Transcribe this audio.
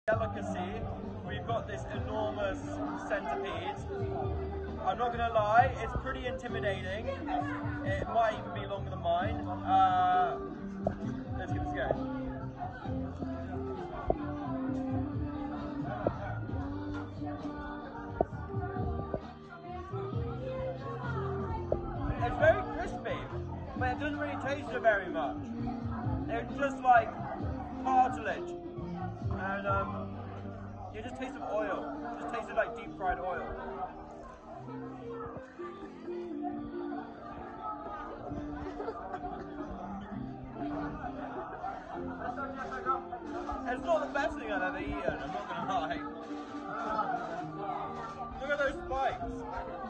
Delicacy, we've got this enormous centipede. I'm not gonna lie, it's pretty intimidating. It might even be longer than mine. Let's give this a go. It's very crispy, but it doesn't really taste it very much. It's just like cartilage. And you just taste of oil. It just tasted like deep fried oil. It's not the best thing I've ever eaten, I'm not gonna lie. Look at those spikes.